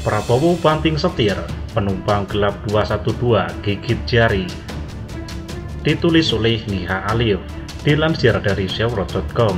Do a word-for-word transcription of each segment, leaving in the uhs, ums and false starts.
Prabowo banting setir, penumpang gelap dua satu dua gigit jari. Ditulis oleh Niha Alif, dilansir dari syawrot titik com.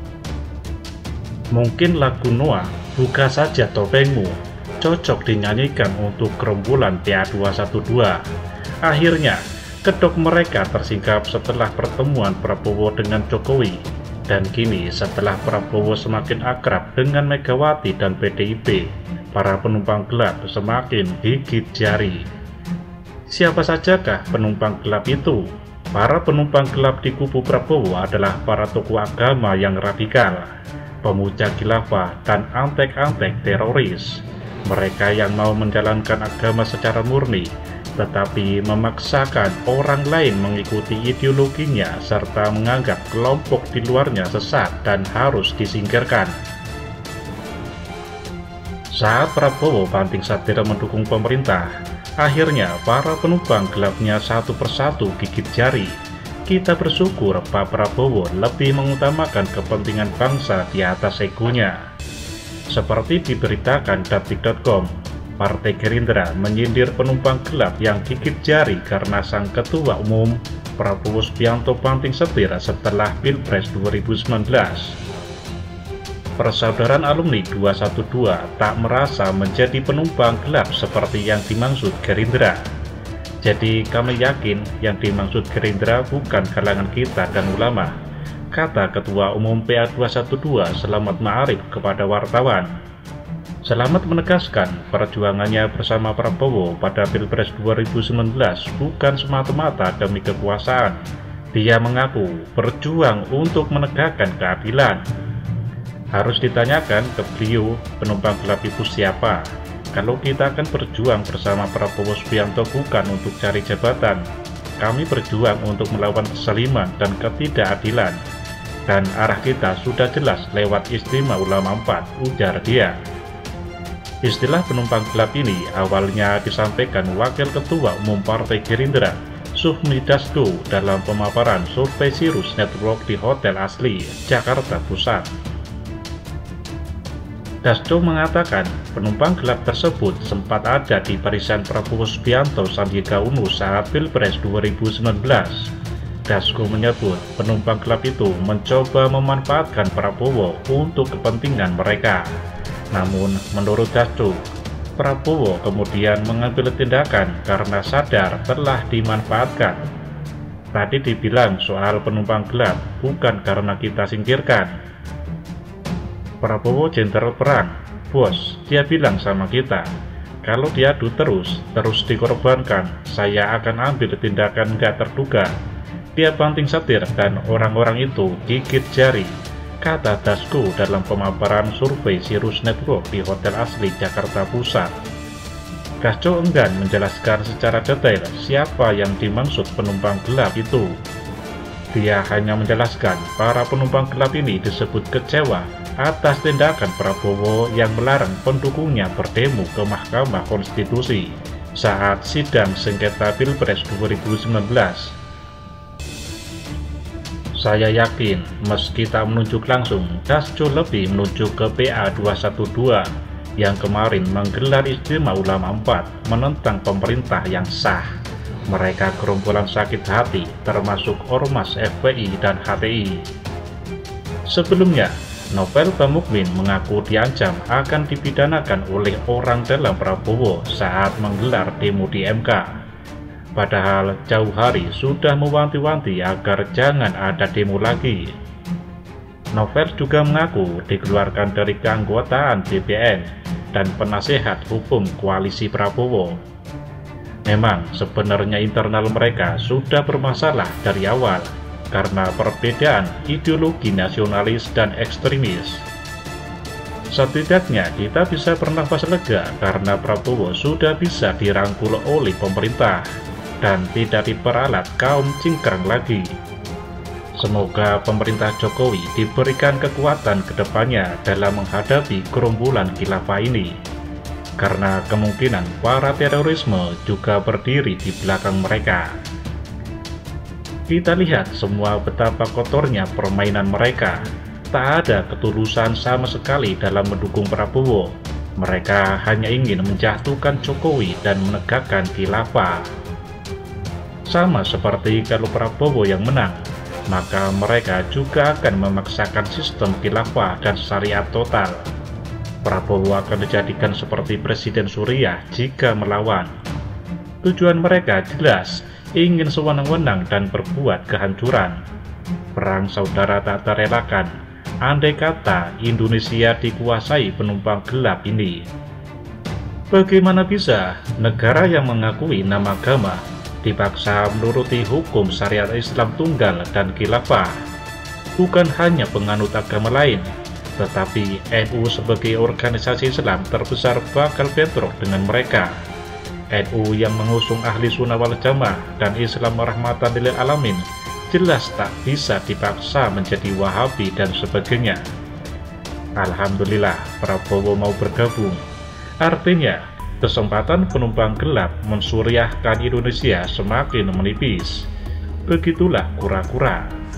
Mungkin lagu Noah, buka saja topengmu, cocok dinyanyikan untuk gerombolan P A dua satu dua. Akhirnya, kedok mereka tersingkap setelah pertemuan Prabowo dengan Jokowi. Dan kini setelah Prabowo semakin akrab dengan Megawati dan P D I P, para penumpang gelap semakin gigit jari. Siapa sajakah penumpang gelap itu? Para penumpang gelap di kubu Prabowo adalah para tokoh agama yang radikal, pemuja khilafah dan antek-antek teroris. Mereka yang mau menjalankan agama secara murni, tetapi memaksakan orang lain mengikuti ideologinya serta menganggap kelompok di luarnya sesat dan harus disingkirkan. Saat Prabowo banting setir mendukung pemerintah, akhirnya para penumpang gelapnya satu persatu gigit jari. Kita bersyukur Pak Prabowo lebih mengutamakan kepentingan bangsa di atas egonya. Seperti diberitakan detik titik com, Partai Gerindra menyindir penumpang gelap yang gigit jari karena sang Ketua Umum Prabowo Subianto banting setir setelah Pilpres dua ribu sembilan belas. Persaudaraan alumni dua satu dua tak merasa menjadi penumpang gelap seperti yang dimaksud Gerindra. Jadi kami yakin yang dimaksud Gerindra bukan kalangan kita dan ulama, kata Ketua Umum P A dua satu dua Selamat Ma'arif kepada wartawan. Selamat menegaskan perjuangannya bersama Prabowo pada Pilpres dua ribu sembilan belas bukan semata-mata demi kekuasaan. Dia mengaku berjuang untuk menegakkan keadilan. Harus ditanyakan ke beliau, penumpang gelap itu siapa? Kalau kita akan berjuang bersama Prabowo Subianto bukan untuk cari jabatan. Kami berjuang untuk melawan kezaliman dan ketidakadilan. Dan arah kita sudah jelas lewat Istimewa Ulama empat, ujar dia. Istilah penumpang gelap ini awalnya disampaikan Wakil Ketua Umum Partai Gerindra, Sufmi Dasko, dalam pemaparan survei Sirus Network di Hotel Asli, Jakarta Pusat. Dasko mengatakan penumpang gelap tersebut sempat ada di barisan Prabowo Subianto Sandiaga Uno saat Pilpres dua ribu sembilan belas. Dasko menyebut penumpang gelap itu mencoba memanfaatkan Prabowo untuk kepentingan mereka. Namun, menurut Dasko, Prabowo kemudian mengambil tindakan karena sadar telah dimanfaatkan. Tadi dibilang soal penumpang gelap bukan karena kita singkirkan. Prabowo jenderal perang, bos, dia bilang sama kita, kalau diadu terus, terus dikorbankan, saya akan ambil tindakan nggak terduga. Dia banting setir dan orang-orang itu gigit jari, kata Dasko dalam pemaparan survei Sirus Network di Hotel Asli Jakarta Pusat. Dasko enggan menjelaskan secara detail siapa yang dimaksud penumpang gelap itu. Dia hanya menjelaskan para penumpang gelap ini disebut kecewa atas tindakan Prabowo yang melarang pendukungnya berdemo ke Mahkamah Konstitusi saat sidang sengketa Pilpres dua ribu sembilan belas. Saya yakin meski tak menunjuk langsung, Dasko lebih menunjuk ke P A dua satu dua yang kemarin menggelar Istimewa Ulama empat menentang pemerintah yang sah. Mereka gerombolan sakit hati termasuk Ormas F P I dan H T I. Sebelumnya, Novel Bamukmin mengaku diancam akan dipidanakan oleh orang dalam Prabowo saat menggelar demo di M K. Padahal jauh hari sudah mewanti-wanti agar jangan ada demo lagi. Novel juga mengaku dikeluarkan dari keanggotaan B P N dan penasehat hukum koalisi Prabowo. Memang sebenarnya internal mereka sudah bermasalah dari awal karena perbedaan ideologi nasionalis dan ekstremis. Setidaknya kita bisa bernafas lega karena Prabowo sudah bisa dirangkul oleh pemerintah dan tidak diperalat kaum cingkrang lagi. Semoga pemerintah Jokowi diberikan kekuatan ke depannya dalam menghadapi gerombolan khilafah ini, karena kemungkinan para terorisme juga berdiri di belakang mereka. Kita lihat semua betapa kotornya permainan mereka. Tak ada ketulusan sama sekali dalam mendukung Prabowo. Mereka hanya ingin menjatuhkan Jokowi dan menegakkan khilafah. Sama seperti kalau Prabowo yang menang, maka mereka juga akan memaksakan sistem khilafah dan syariat total. Prabowo akan dijadikan seperti Presiden Suriah jika melawan. Tujuan mereka jelas, ingin sewenang-wenang dan berbuat kehancuran. Perang saudara tak terelakkan, andai kata Indonesia dikuasai penumpang gelap ini. Bagaimana bisa negara yang mengakui nama agama dipaksa menuruti hukum syariat Islam tunggal dan khilafah? Bukan hanya penganut agama lain, tetapi N U sebagai organisasi Islam terbesar bakal bentrok dengan mereka. N U yang mengusung ahli sunnah wal jamaah dan Islam rahmatan lil alamin jelas tak bisa dipaksa menjadi Wahabi dan sebagainya. Alhamdulillah Prabowo mau bergabung. Artinya kesempatan penumpang gelap mensuriahkan Indonesia semakin menipis. Begitulah kura-kura.